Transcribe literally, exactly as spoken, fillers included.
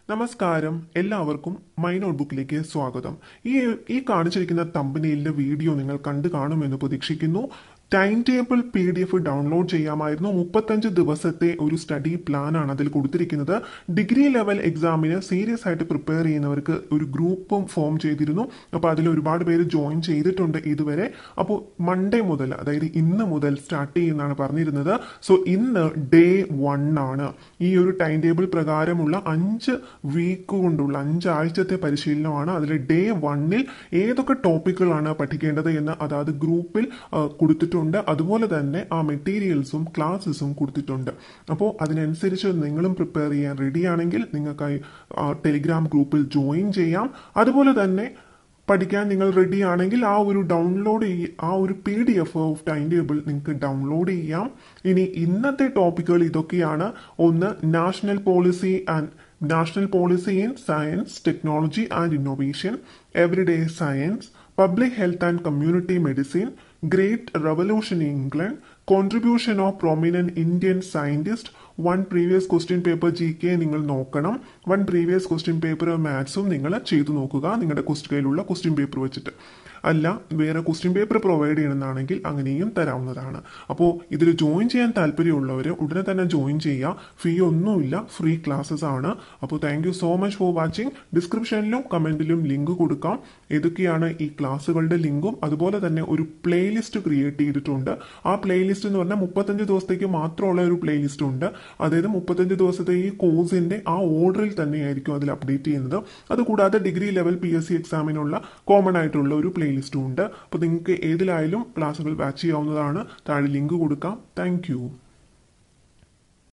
നമസ്കാരം, എല്ലാവർക്കും മൈ നോട്ട്ബുക്കിലേക്ക് സ്വാഗതം. ഈ ഈ കാണിച്ചിരിക്കുന്ന തമ്പനെയിലിന്റെ വീഡിയോ നിങ്ങൾ കണ്ടു കാണുമെന്ന് പ്രതീക്ഷിക്കുന്നു. Time table P D F download ചെയ്യാമായിരുന്നു. മുപ്പത്തഞ്ച് ദിവസത്തെ ഒരു സ്റ്റഡി പ്ലാൻ ആണ് അതിൽ കൊടുത്തിരിക്കുന്നത്. ഡിഗ്രി ലെവൽ എക്സാമിന് സീരിയസ് ആയിട്ട് പ്രിപ്പയർ ചെയ്യുന്നവർക്ക് ഒരു ഗ്രൂപ്പും ഫോം ചെയ്തിരുന്നു. അപ്പോൾ അതിൽ ഒരുപാട് പേര് ജോയിൻ ചെയ്തിട്ടുണ്ട് ഇതുവരെ. അപ്പോൾ മൺഡേ മുതൽ, അതായത് ഇന്ന് മുതൽ സ്റ്റാർട്ട് ചെയ്യുന്നതാണ് പറഞ്ഞിരുന്നത്. സോ ഇന്ന് ഡേ വൺ ആണ്. ഈ ഒരു ടൈം ടേബിൾ പ്രകാരമുള്ള അഞ്ച് വീക്ക് കൊണ്ടുള്ള അഞ്ചാഴ്ചത്തെ പരിശീലനമാണ്. അതിൽ ഡേ വണ്ണിൽ ഏതൊക്കെ ടോപ്പിക്കുകളാണ് പഠിക്കേണ്ടത് എന്ന് അതായത് ഗ്രൂപ്പിൽ കൊടുത്തിട്ടുണ്ട്. അതുപോലെ തന്നെ ആ മെറ്റീരിയൽസും ക്ലാസ്സസും കൊടുത്തിട്ടുണ്ട്. അപ്പോൾ അതിനനുസരിച്ച് നിങ്ങളും പ്രിപ്പയർ ചെയ്യാൻ റെഡിയാണെങ്കിൽ നിങ്ങൾക്കായി ടെലിഗ്രാം ഗ്രൂപ്പിൽ ജോയിൻ ചെയ്യാം. അതുപോലെ തന്നെ പഠിക്കാൻ നിങ്ങൾ റെഡി ആണെങ്കിൽ ആ ഒരു ഡൗൺലോഡ് ആ ഒരു P D F of time table നിങ്ങൾക്ക് ഡൗൺലോഡ് ചെയ്യാം. ഇനി ഇന്നത്തെ ടോപ്പിക്കുകൾ ഇതൊക്കെയാണ്. ഒന്ന്, national policy and national policy in science, technology and innovation, everyday science, public health and community medicine, Great Revolution in England, Contribution of Prominent Indian Scientists, one previous question paper G K നിങ്ങൾ നോക്കണം, one previous question paper മാത്സും നിങ്ങൾ ചെയ്തു നോക്കുക നിങ്ങളുടെ കയ്യിലുള്ള question paper വെച്ചിട്ട്. അല്ല വേറെ ക്വസ്റ്റ്യൻ പേപ്പർ പ്രൊവൈഡ് ചെയ്യണമെന്നാണെങ്കിൽ അങ്ങനെയും തരാവുന്നതാണ്. അപ്പോൾ ഇതിൽ ജോയിൻ ചെയ്യാൻ താല്പര്യമുള്ളവർ ഉടനെ തന്നെ ജോയിൻ ചെയ്യുക. ഫീ ഒന്നുമില്ല, ഫ്രീ ക്ലാസ്സസ് ആണ്. അപ്പോൾ thank you so much for watching. ഡിസ്ക്രിപ്ഷനിലും കമന്റിലും ലിങ്ക് കൊടുക്കാം. ഏതൊക്കെയാണ് ഈ ക്ലാസ്സുകളുടെ ലിങ്കും അതുപോലെ തന്നെ ഒരു പ്ലേലിസ്റ്റ് ക്രിയേറ്റ് ചെയ്തിട്ടുണ്ട്. ആ പ്ലേലിസ്റ്റ് എന്ന് പറഞ്ഞാൽ മുപ്പത്തഞ്ച് ദിവസത്തേക്ക് മാത്രമുള്ള ഒരു പ്ലേലിസ്റ്റ് ഉണ്ട്. അതായത് മുപ്പത്തഞ്ച് ദിവസത്തെ ഈ കോഴ്സിന്റെ ആ ഓർഡറിൽ തന്നെയായിരിക്കും അതിൽ അപ്ഡേറ്റ് ചെയ്യുന്നത്. അതുകൂടാതെ ഡിഗ്രി ലെവൽ പി എസ് സി എക്സാമിനുള്ള കോമൺ ആയിട്ടുള്ള ഒരു പ്ലേ ലിസ്റ്റും ഉണ്ട്. അപ്പോൾ നിങ്ങൾക്ക് ഏതിലായാലും ക്ലാസ്സുകൾ വാച്ച് ചെയ്യാവുന്നതാണ്. താഴെ ലിങ്ക് കൊടുക്കാം. താങ്ക്